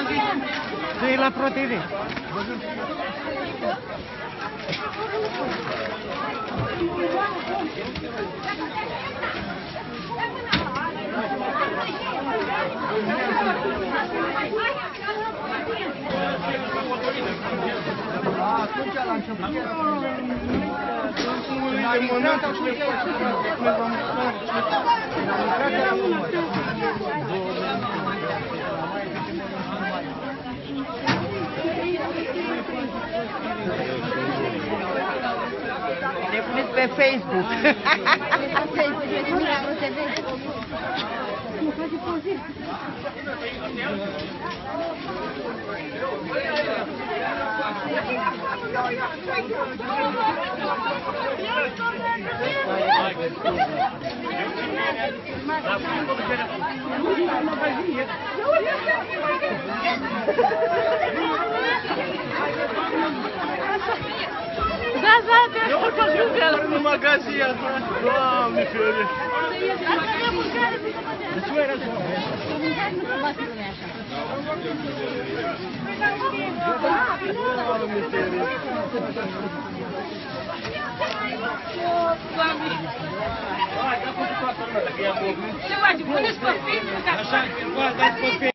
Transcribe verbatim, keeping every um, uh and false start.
Dă-i la Pro T V. Atunci la început Ne puneți pe Facebook. Pe Facebook, la Pro T V. Nu face poze. Da, da, te eu în magazin, Doamne ferește. De ce era așa? Ce faci? Puneți pe Facebook? Așa, dați pe